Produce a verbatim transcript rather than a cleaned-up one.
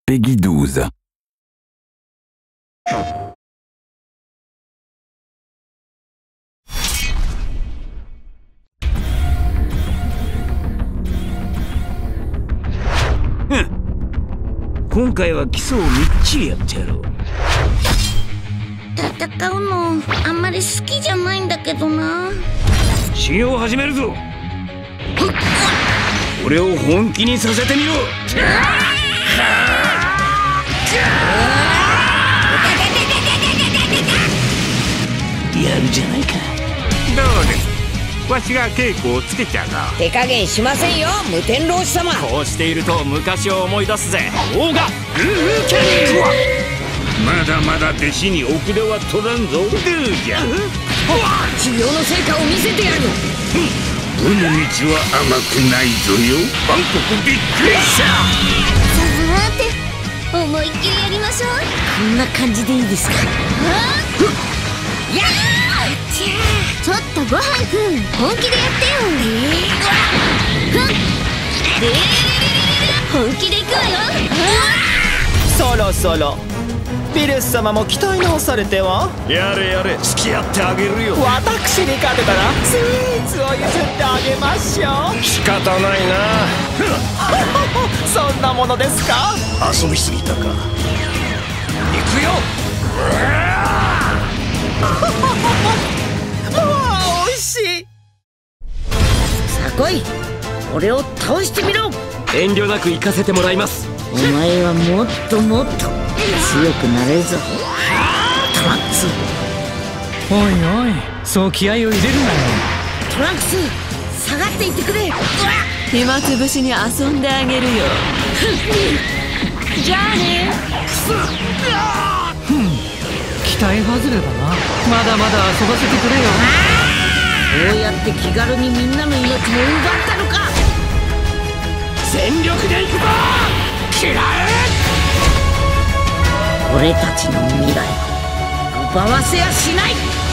Peggy douze. 今回は基礎をみっちりやってやろう。 戦うのあんまり好きじゃないんだけどな。 修行を始めるぞ。俺を本気にさせてみろ。やるじゃないか。 どうです。わしが稽古をつけちゃうが。 手加減しませんよ、無天老師様。 こうしていると昔を思い出すぜ。オーガグーフーキャニン。 まだまだ弟子に遅れは取らんぞ。どうじゃ。 修行の成果を見せてやる。 この道は甘くないぞよ。バンコクびっくりした。 さーて思いっきりやりましょう。 こんな感じでいいですか。やあ、 ちょっとごはんくん本気でやってよ。本気でいくわよ。 そろそろピレス様も期待直されては。 やれやれ、付き合ってあげるよ。 私に勝てたらスイーツを譲ってあげましょう。 仕方ないな。 そんなものですか。 遊びすぎたか。行くよ。 もう美味しい。 さあ来い、俺を倒してみろ。 遠慮なく行かせてもらいます。 お前はもっともっと強くなれるぞ、トランクス。 おいおい、そう気合を入れるなよ。 トランクス、下がっていってくれ。 暇つぶしに遊んであげるよ。じゃあね。 ふん、期待外れだな。まだまだ遊ばせてくれよ。 こうやって気軽にみんなの命も奪ったのか。 全力でいくぞ。嫌え。 俺たちの未来を奪わせやしない。